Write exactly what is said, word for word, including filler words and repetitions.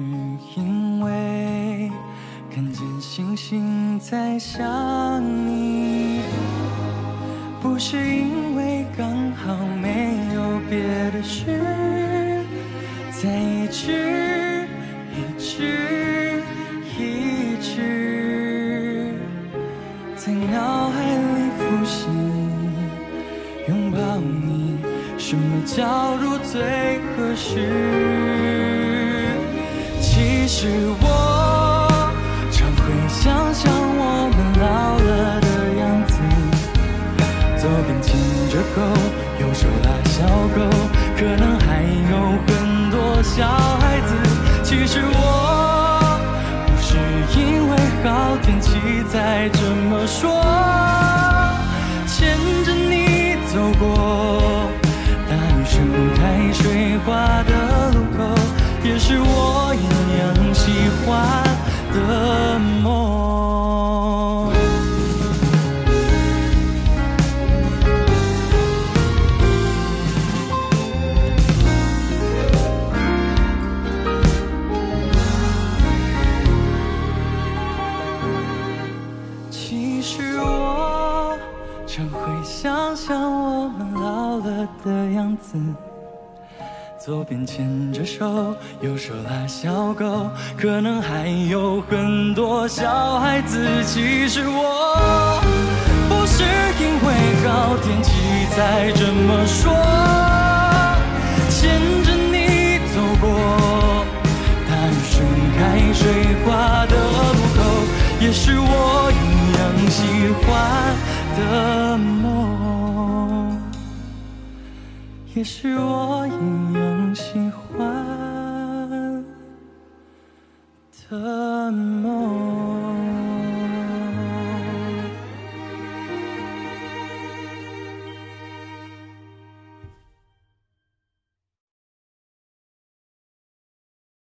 因为看见星星在想你，不是因为刚好没有别的事，在一直一直一直在脑海里浮现，拥抱你，什么角度最合适？其实我常会想象我们老了的样子，左边牵着狗，右手拉小狗，可能还有很多小孩子。其实我不是因为好天气才这么说，牵着你走过大雨盛开水花的路口，也是我一样喜欢的梦。其实我常会想象我们老了的样子，左边牵着手，右手拉小狗，可能还有很多小孩子。其实我不是因为好天气才这么说，牵着你走过大雨盛开水花的路口，也是我一样喜欢的梦，也是我一样喜欢。